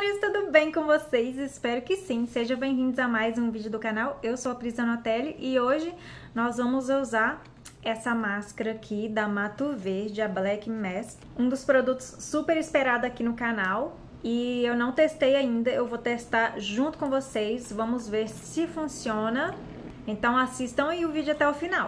amores, tudo bem com vocês? Espero que sim. Sejam bem-vindos a mais um vídeo do canal. Eu sou a Pris Donatelli e hoje nós vamos usar essa máscara aqui da Mato Verde, a Black Mask. Um dos produtos super esperado aqui no canal e eu não testei ainda, eu vou testar junto com vocês. Vamos ver se funciona. Então assistam aí o vídeo até o final.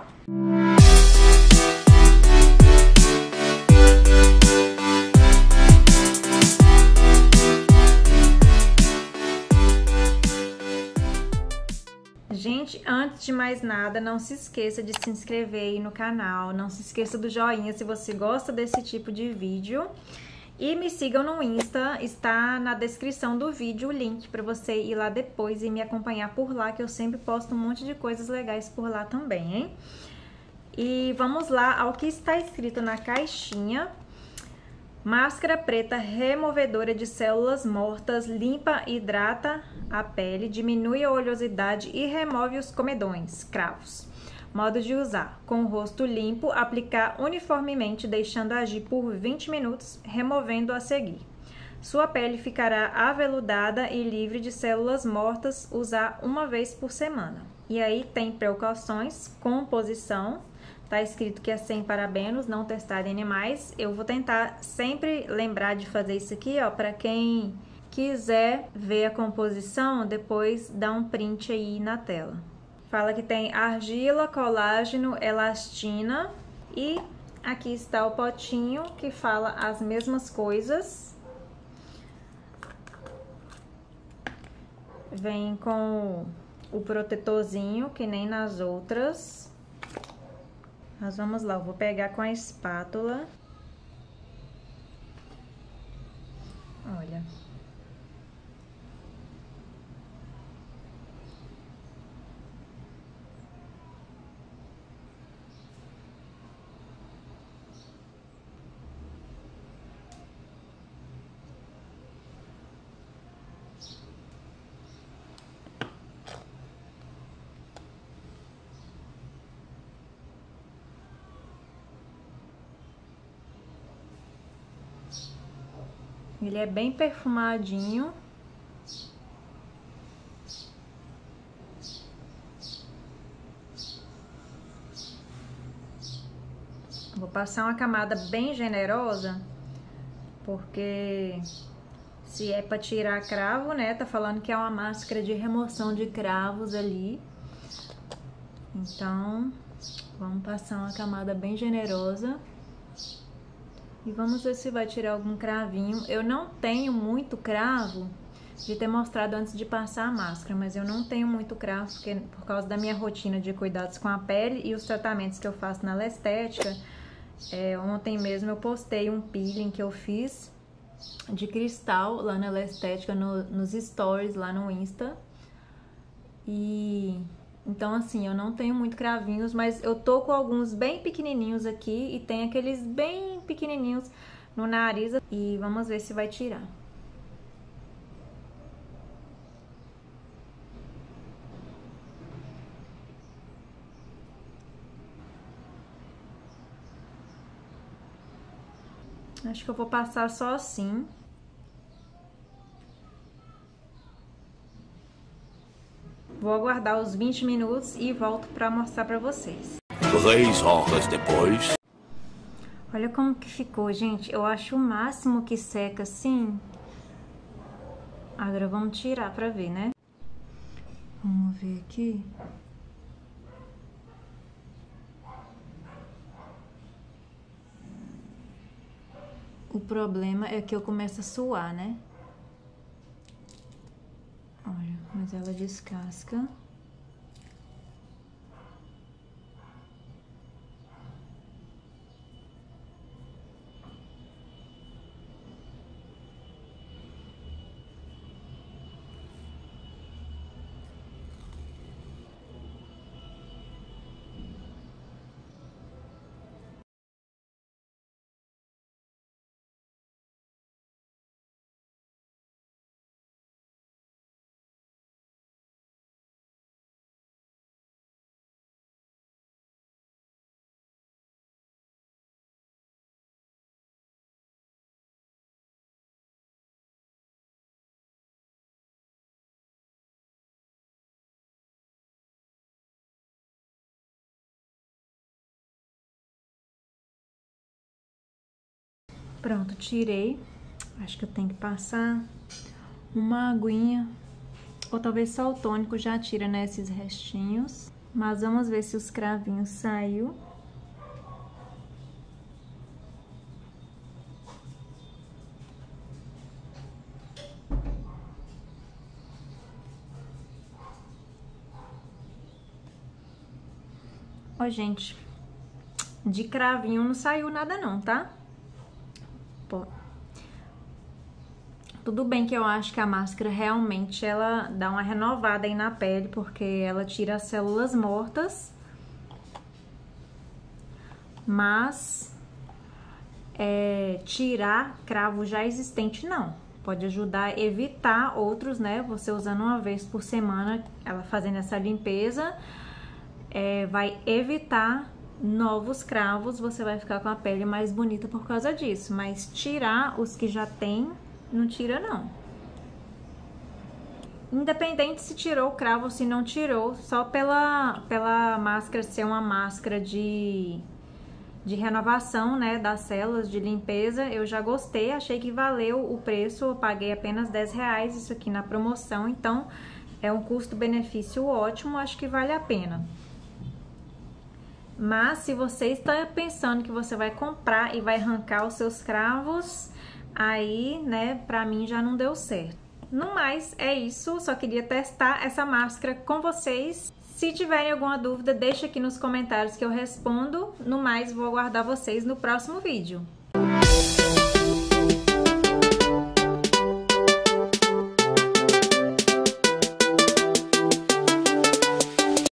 Gente, antes de mais nada, não se esqueça de se inscrever aí no canal, não se esqueça do joinha se você gosta desse tipo de vídeo. E me sigam no Insta, está na descrição do vídeo o link para você ir lá depois e me acompanhar por lá, que eu sempre posto um monte de coisas legais por lá também, hein? E vamos lá ao que está escrito na caixinha. Máscara preta removedora de células mortas, limpa e hidrata a pele, diminui a oleosidade e remove os comedões, cravos. Modo de usar: com o rosto limpo, aplicar uniformemente, deixando agir por 20 minutos, removendo a seguir. Sua pele ficará aveludada e livre de células mortas, usar uma vez por semana. E aí tem precauções, composição. Tá escrito que é sem parabenos, não testado em animais. Eu vou tentar sempre lembrar de fazer isso aqui, ó, para quem quiser ver a composição, depois dá um print aí na tela. Fala que tem argila, colágeno, elastina e aqui está o potinho que fala as mesmas coisas. Vem com o protetorzinho, que nem nas outras. Nós vamos lá, eu vou pegar com a espátula. Olha. Ele é bem perfumadinho. Vou passar uma camada bem generosa, porque se é para tirar cravo, né? Tá falando que é uma máscara de remoção de cravos ali. Então, vamos passar uma camada bem generosa. E vamos ver se vai tirar algum cravinho. Eu não tenho muito cravo, de ter mostrado antes de passar a máscara, mas eu não tenho muito cravo porque, por causa da minha rotina de cuidados com a pele e os tratamentos que eu faço na Lestética. Ontem mesmo eu postei um peeling que eu fiz de cristal lá na Lestética, nos stories lá no Insta. E então assim, eu não tenho muito cravinhos, mas eu tô com alguns bem pequenininhos aqui e tem aqueles bem pequenininhos no nariz. E vamos ver se vai tirar. Acho que eu vou passar só assim. Vou aguardar os 20 minutos e volto pra mostrar pra vocês. 3 horas depois. Olha como que ficou, gente. Eu acho o máximo que seca assim. Agora vamos tirar pra ver, né? Vamos ver aqui. O problema é que eu começo a suar, né? Olha, mas ela descasca. Pronto, tirei. Acho que eu tenho que passar uma aguinha, ou talvez só o tônico já tira, né, esses restinhos. Mas vamos ver se os cravinhos saiu. Ó, gente, de cravinho não saiu nada não, tá? Pô. Tudo bem que eu acho que a máscara realmente ela dá uma renovada aí na pele, porque ela tira as células mortas. Mas tirar cravo já existente não. Pode ajudar a evitar outros, né? Você usando uma vez por semana, ela fazendo essa limpeza, vai evitar novos cravos, você vai ficar com a pele mais bonita por causa disso. Mas tirar os que já tem, não tira não. Independente se tirou o cravo ou se não tirou, só pela máscara ser uma máscara de renovação, né, das células, de limpeza, eu já gostei, achei que valeu o preço, eu paguei apenas R$10 isso aqui na promoção, então é um custo-benefício ótimo, acho que vale a pena. Mas se você está pensando que você vai comprar e vai arrancar os seus cravos, aí, né, pra mim já não deu certo. No mais, é isso, só queria testar essa máscara com vocês. Se tiverem alguma dúvida, deixa aqui nos comentários que eu respondo. No mais, vou aguardar vocês no próximo vídeo.